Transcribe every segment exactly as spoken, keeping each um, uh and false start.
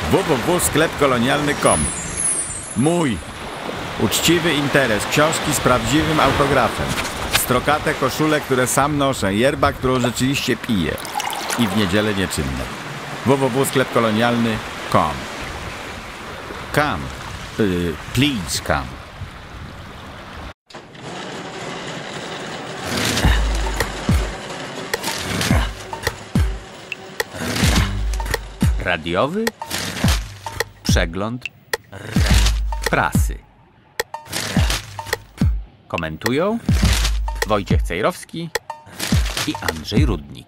w w w kropka sklep kolonialny kropka com. Mój uczciwy interes, książki z prawdziwym autografem, strokate koszule, które sam noszę, yerba, którą rzeczywiście piję i w niedzielę nieczynne. w w w kropka sklep kolonialny kropka com. Come, yy, please come. Radiowy przegląd prasy. Komentują Wojciech Cejrowski i Andrzej Rudnik.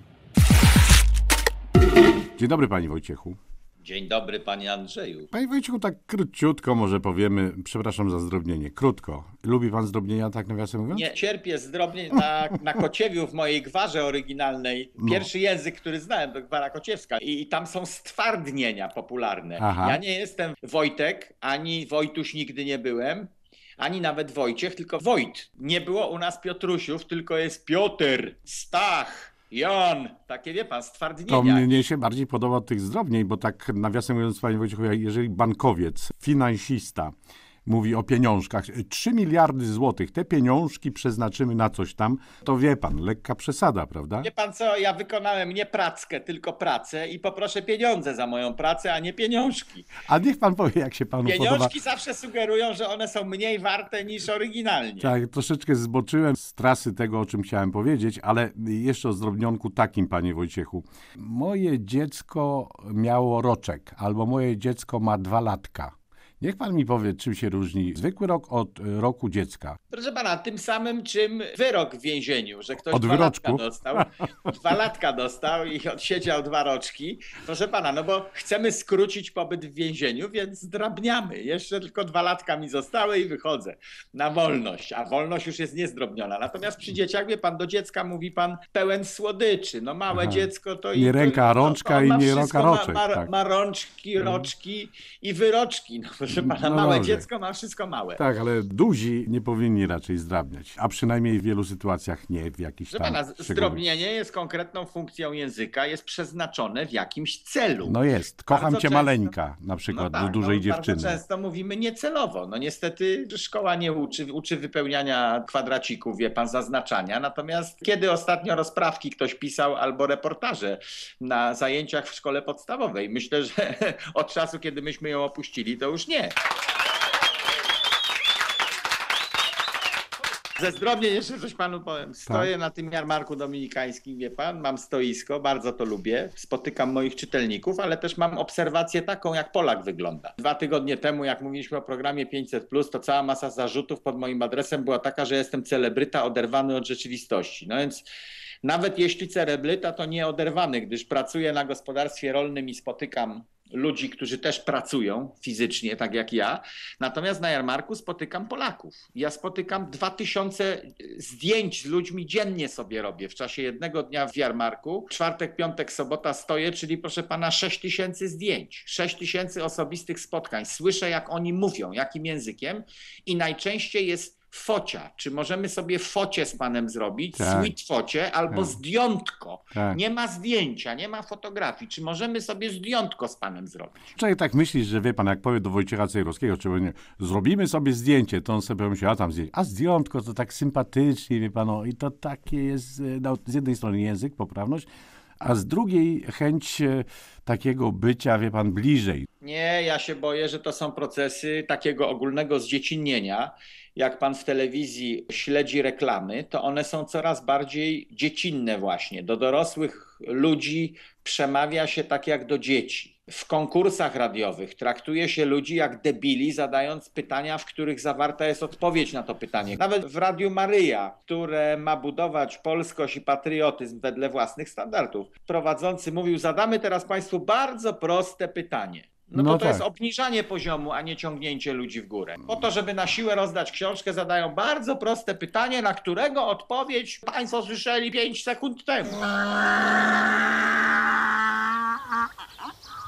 Dzień dobry, panie Wojciechu. Dzień dobry, panie Andrzeju. Panie Wojciechu, tak króciutko może powiemy, przepraszam za zdrobnienie, krótko. Lubi pan zdrobnienia, tak nawiasem mówiąc? Nie, cierpię zdrobnień na, na Kociewiu w mojej gwarze oryginalnej. Pierwszy no. język, który znałem, to gwara kociewska. I, i tam są stwardnienia popularne. Aha. Ja nie jestem Wojtek, ani Wojtuś nigdy nie byłem, ani nawet Wojciech, tylko Wojt. Nie było u nas Piotrusiów, tylko jest Piotr, Stach, Jan, takie wie pan, stwardnienia. To mnie się bardziej podoba od tych zdrobnień, bo tak nawiasem mówiąc, panie Wojciechu, jeżeli bankowiec, finansista mówi o pieniążkach, trzy miliardy złotych, te pieniążki przeznaczymy na coś tam, to wie pan, lekka przesada, prawda? Wie pan co, ja wykonałem nie prackę, tylko pracę i poproszę pieniądze za moją pracę, a nie pieniążki. A niech pan powie, jak się panu pieniążki podoba. Pieniążki zawsze sugerują, że one są mniej warte niż oryginalnie. Tak, troszeczkę zboczyłem z trasy tego, o czym chciałem powiedzieć, ale jeszcze o zdrobnionku takim, panie Wojciechu. Moje dziecko miało roczek, albo moje dziecko ma dwa latka. Niech pan mi powie, czym się różni zwykły rok od roku dziecka. Proszę pana, tym samym czym wyrok w więzieniu, że ktoś od dwa wyroczku? latka dostał, dwa latka dostał i odsiedział dwa roczki. Proszę pana, no bo chcemy skrócić pobyt w więzieniu, więc zdrabniamy. Jeszcze tylko dwa latka mi zostały i wychodzę na wolność, a wolność już jest niezdrobniona. Natomiast przy dzieciach, wie pan, do dziecka mówi pan pełen słodyczy. No małe Aha. dziecko to... Nie i, ręka, to, rączka to, i ma nie wszystko, rąka, roczek. Ma, ma, tak. ma rączki, roczki i wyroczki. No proszę pana, no małe dobrze. dziecko ma wszystko małe. Tak, ale duzi nie powinni raczej zdrabniać, a przynajmniej w wielu sytuacjach nie, w jakichś tam... Pana, zdrobnienie jest konkretną funkcją języka, jest przeznaczone w jakimś celu. No jest, kocham bardzo cię często, maleńka, na przykład, no tak, do dużej no, dziewczyny. Bardzo często mówimy niecelowo. No niestety szkoła nie uczy, uczy wypełniania kwadracików, wie pan, zaznaczania. Natomiast kiedy ostatnio rozprawki ktoś pisał albo reportaże na zajęciach w szkole podstawowej? Myślę, że od czasu, kiedy myśmy ją opuścili, to już nie. Ze zdrobnień jeszcze coś panu powiem. Stoję tak. na tym jarmarku dominikańskim, wie pan, mam stoisko, bardzo to lubię, spotykam moich czytelników, ale też mam obserwację taką, jak Polak wygląda. Dwa tygodnie temu, jak mówiliśmy o programie pięćset plus, to cała masa zarzutów pod moim adresem była taka, że jestem celebryta oderwany od rzeczywistości. No więc nawet jeśli celebryta, to nie oderwany, gdyż pracuję na gospodarstwie rolnym i spotykam ludzi, którzy też pracują fizycznie, tak jak ja. Natomiast na jarmarku spotykam Polaków. Ja spotykam dwa tysiące zdjęć z ludźmi dziennie sobie robię w czasie jednego dnia w jarmarku. Czwartek, piątek, sobota stoję, czyli proszę pana sześć tysięcy zdjęć. sześć tysięcy osobistych spotkań. Słyszę, jak oni mówią, jakim językiem i najczęściej jest focia. Czy możemy sobie focie z panem zrobić? Tak. Sweet focie albo tak. zdjątko. Tak. Nie ma zdjęcia, nie ma fotografii. Czy możemy sobie zdjątko z panem zrobić? Człowiek tak myślisz, że wie pan, jak powie do Wojciecha Cejrowskiego, czy nie, zrobimy sobie zdjęcie, to on sobie pomyśli, a tam zdjęcie. A zdjątko to tak sympatycznie, wie pan, no, i to takie jest, no, z jednej strony język, poprawność, a z drugiej chęć takiego bycia, wie pan, bliżej. Nie, ja się boję, że to są procesy takiego ogólnego zdziecinnienia. Jak pan w telewizji śledzi reklamy, to one są coraz bardziej dziecinne właśnie. Do dorosłych ludzi przemawia się tak jak do dzieci. W konkursach radiowych traktuje się ludzi jak debili, zadając pytania, w których zawarta jest odpowiedź na to pytanie. Nawet w Radiu Maryja, które ma budować polskość i patriotyzm wedle własnych standardów, prowadzący mówił, zadamy teraz państwu bardzo proste pytanie. No, no to, to tak. jest obniżanie poziomu, a nie ciągnięcie ludzi w górę. Po to, żeby na siłę rozdać książkę, zadają bardzo proste pytanie, na którego odpowiedź państwo słyszeli pięć sekund temu.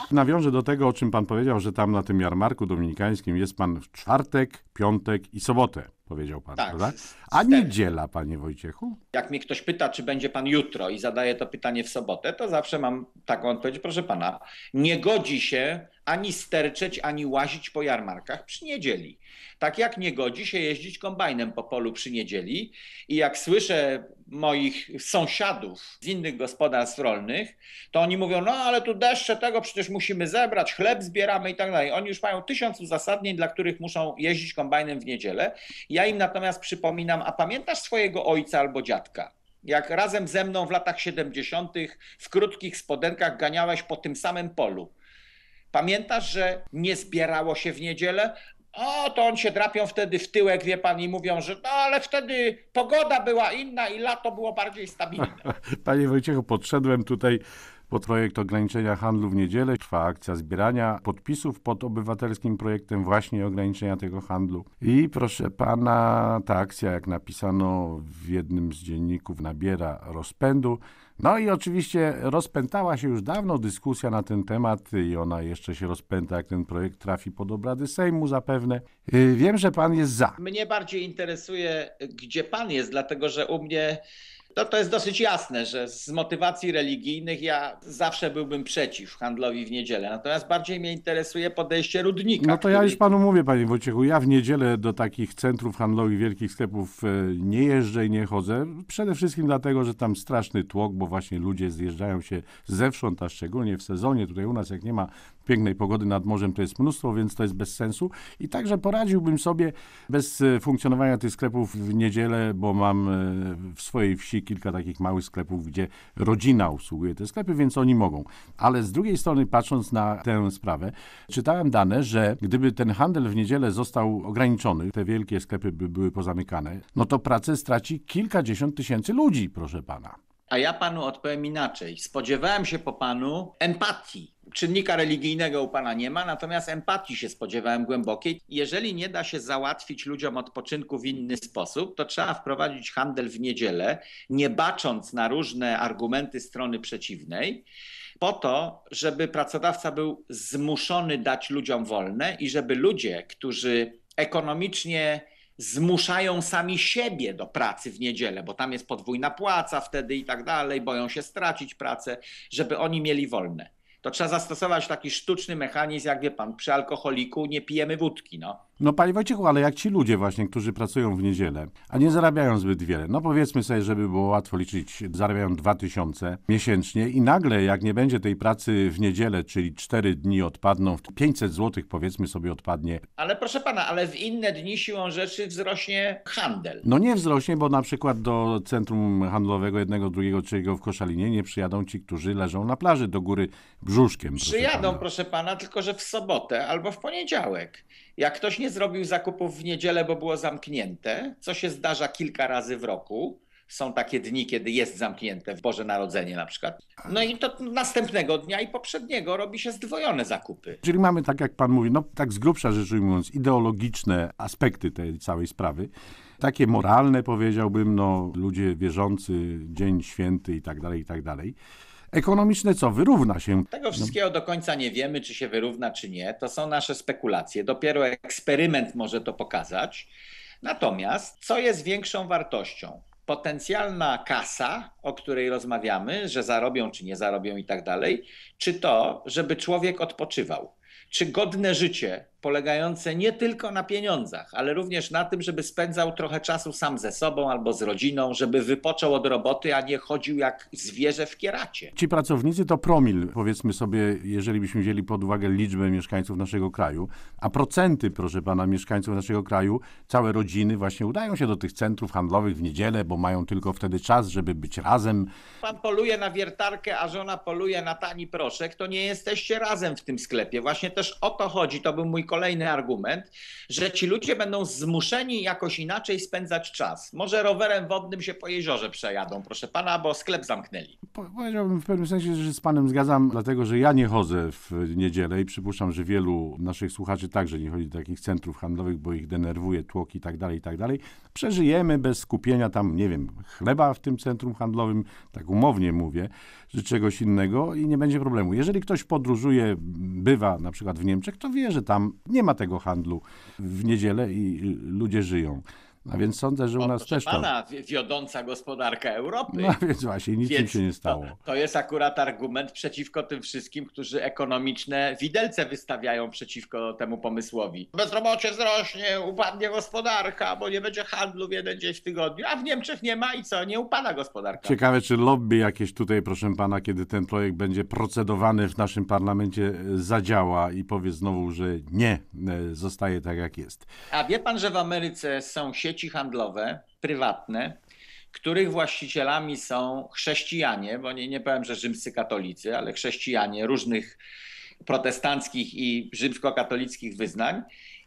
Nawiążę do tego, o czym pan powiedział, że tam na tym jarmarku dominikańskim jest pan w czwartek, piątek i sobotę, powiedział pan, Tak, prawda? z- A wstępnie. niedziela, panie Wojciechu? Jak mnie ktoś pyta, czy będzie pan jutro i zadaje to pytanie w sobotę, to zawsze mam taką odpowiedź, proszę pana, nie godzi się ani sterczeć, ani łazić po jarmarkach przy niedzieli. Tak jak nie godzi się jeździć kombajnem po polu przy niedzieli i jak słyszę moich sąsiadów z innych gospodarstw rolnych, to oni mówią, no ale tu deszcze tego przecież musimy zebrać, chleb zbieramy i tak dalej. Oni już mają tysiąc uzasadnień, dla których muszą jeździć kombajnem w niedzielę. Ja im natomiast przypominam, a pamiętasz swojego ojca albo dziadka? Jak razem ze mną w latach siedemdziesiątych w krótkich spodenkach ganiałeś po tym samym polu. Pamiętasz, że nie zbierało się w niedzielę? O, to on się drapią wtedy w tyłek, wie pan, i mówią, że no ale wtedy pogoda była inna i lato było bardziej stabilne. Panie Wojciechu, podszedłem tutaj pod projekt ograniczenia handlu w niedzielę. Trwa akcja zbierania podpisów pod obywatelskim projektem właśnie ograniczenia tego handlu. I proszę pana, ta akcja, jak napisano w jednym z dzienników, nabiera rozpędu. No i oczywiście rozpętała się już dawno dyskusja na ten temat i ona jeszcze się rozpęta, jak ten projekt trafi pod obrady Sejmu zapewne. Yy, Wiem, że pan jest za. Mnie bardziej interesuje, gdzie pan jest, dlatego że u mnie to, to jest dosyć jasne, że z motywacji religijnych ja zawsze byłbym przeciw handlowi w niedzielę. Natomiast bardziej mnie interesuje podejście Rudnika. No to ja który- już panu mówię, panie Wojciechu, ja w niedzielę do takich centrów handlowych, wielkich sklepów e, nie jeżdżę i nie chodzę. Przede wszystkim dlatego, że tam straszny tłok, bo właśnie ludzie zjeżdżają się zewsząd, a szczególnie w sezonie. Tutaj u nas jak nie ma pięknej pogody nad morzem, to jest mnóstwo, więc to jest bez sensu. I także poradziłbym sobie bez e, funkcjonowania tych sklepów w niedzielę, bo mam e, w swojej wsi kilka takich małych sklepów, gdzie rodzina obsługuje te sklepy, więc oni mogą. Ale z drugiej strony, patrząc na tę sprawę, czytałem dane, że gdyby ten handel w niedzielę został ograniczony, te wielkie sklepy by były pozamykane, no to pracę straci kilkadziesiąt tysięcy ludzi, proszę pana. A ja panu odpowiem inaczej. Spodziewałem się po panu empatii. Czynnika religijnego u pana nie ma, natomiast empatii się spodziewałem głębokiej. Jeżeli nie da się załatwić ludziom odpoczynku w inny sposób, to trzeba wprowadzić handel w niedzielę, nie bacząc na różne argumenty strony przeciwnej, po to, żeby pracodawca był zmuszony dać ludziom wolne i żeby ludzie, którzy ekonomicznie zmuszają sami siebie do pracy w niedzielę, bo tam jest podwójna płaca wtedy i tak dalej, boją się stracić pracę, żeby oni mieli wolne. To trzeba zastosować taki sztuczny mechanizm, jak wie pan, przy alkoholiku nie pijemy wódki, no. No panie Wojciechu, ale jak ci ludzie właśnie, którzy pracują w niedzielę, a nie zarabiają zbyt wiele, no powiedzmy sobie, żeby było łatwo liczyć, zarabiają dwa tysiące miesięcznie i nagle jak nie będzie tej pracy w niedzielę, czyli cztery dni odpadną, pięćset złotych powiedzmy sobie odpadnie. Ale proszę pana, ale w inne dni siłą rzeczy wzrośnie handel. No nie wzrośnie, bo na przykład do centrum handlowego jednego, drugiego, trzeciego w Koszalinie nie przyjadą ci, którzy leżą na plaży do góry brzuszkiem. proszę Przyjadą, pana. proszę pana, tylko że w sobotę albo w poniedziałek. Jak ktoś nie zrobił zakupów w niedzielę, bo było zamknięte, co się zdarza kilka razy w roku, są takie dni, kiedy jest zamknięte, w Boże Narodzenie na przykład. No i to następnego dnia i poprzedniego robi się zdwojone zakupy. Czyli mamy, tak jak pan mówi, no tak z grubsza rzecz ujmując, ideologiczne aspekty tej całej sprawy. Takie moralne, powiedziałbym, no ludzie wierzący, dzień święty i tak dalej, i tak dalej. Ekonomiczne co? Wyrówna się. Tego wszystkiego do końca nie wiemy, czy się wyrówna, czy nie. To są nasze spekulacje. Dopiero eksperyment może to pokazać. Natomiast co jest większą wartością? Potencjalna kasa, o której rozmawiamy, że zarobią czy nie zarobią i tak dalej, czy to, żeby człowiek odpoczywał? Czy godne życie polegające nie tylko na pieniądzach, ale również na tym, żeby spędzał trochę czasu sam ze sobą albo z rodziną, żeby wypoczął od roboty, a nie chodził jak zwierzę w kieracie. Ci pracownicy to promil, powiedzmy sobie, jeżeli byśmy wzięli pod uwagę liczbę mieszkańców naszego kraju, a procenty, proszę pana, mieszkańców naszego kraju, całe rodziny właśnie udają się do tych centrów handlowych w niedzielę, bo mają tylko wtedy czas, żeby być razem. Pan poluje na wiertarkę, a żona poluje na tani proszek, to nie jesteście razem w tym sklepie. Właśnie właśnie też o to chodzi, to był mój kolejny argument, że ci ludzie będą zmuszeni jakoś inaczej spędzać czas. Może rowerem wodnym się po jeziorze przejadą, proszę pana, bo sklep zamknęli. Powiedziałbym w pewnym sensie, że się z panem zgadzam, dlatego że ja nie chodzę w niedzielę i przypuszczam, że wielu naszych słuchaczy także nie chodzi do takich centrów handlowych, bo ich denerwuje tłok i tak dalej, i tak dalej. Przeżyjemy bez skupienia tam, nie wiem, chleba w tym centrum handlowym, tak umownie mówię, czy czegoś innego i nie będzie problemu. Jeżeli ktoś podróżuje, bywa na przykład w Niemczech, to wie, że tam nie ma tego handlu w niedzielę i ludzie żyją. A więc sądzę, że u O, nas proszę też to... pana, wi- wiodąca gospodarka Europy. No więc właśnie, nic im Więc się nie stało. To, to jest akurat argument przeciwko tym wszystkim, którzy ekonomiczne widelce wystawiają przeciwko temu pomysłowi. Bezrobocie wzrośnie, upadnie gospodarka, bo nie będzie handlu w jeden dzień w tygodniu, a w Niemczech nie ma i co? Nie upada gospodarka. Ciekawe, czy lobby jakieś tutaj, proszę pana, kiedy ten projekt będzie procedowany w naszym parlamencie, zadziała i powie znowu, że nie, zostaje tak jak jest. A wie pan, że w Ameryce są sieci handlowe, prywatne, których właścicielami są chrześcijanie, bo nie, nie powiem, że rzymscy katolicy, ale chrześcijanie różnych protestanckich i rzymskokatolickich wyznań.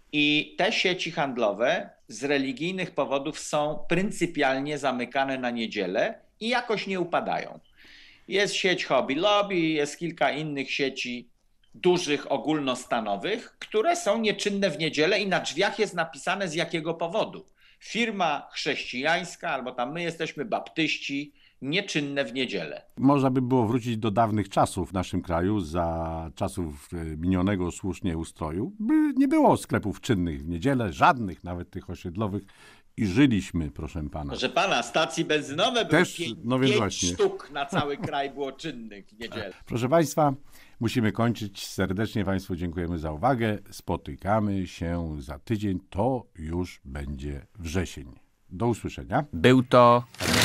I te sieci handlowe z religijnych powodów są pryncypialnie zamykane na niedzielę i jakoś nie upadają. Jest sieć Hobby Lobby, jest kilka innych sieci dużych, ogólnostanowych, które są nieczynne w niedzielę i na drzwiach jest napisane z jakiego powodu. Firma chrześcijańska, albo tam my jesteśmy baptyści, nieczynne w niedzielę. Można by było wrócić do dawnych czasów w naszym kraju, za czasów minionego słusznie ustroju, by nie było sklepów czynnych w niedzielę, żadnych, nawet tych osiedlowych, i żyliśmy, proszę pana. Proszę pana, stacji benzynowe były Też, pięć, no więc pięć właśnie. sztuk na cały kraj było czynnych w niedzielę. Proszę państwa, musimy kończyć. Serdecznie państwu dziękujemy za uwagę. Spotykamy się za tydzień. To już będzie wrzesień. Do usłyszenia. Był to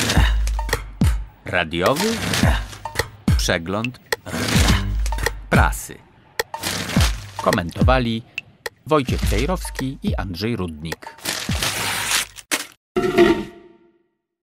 radiowy przegląd prasy. Komentowali Wojciech Cejrowski i Andrzej Rudnik.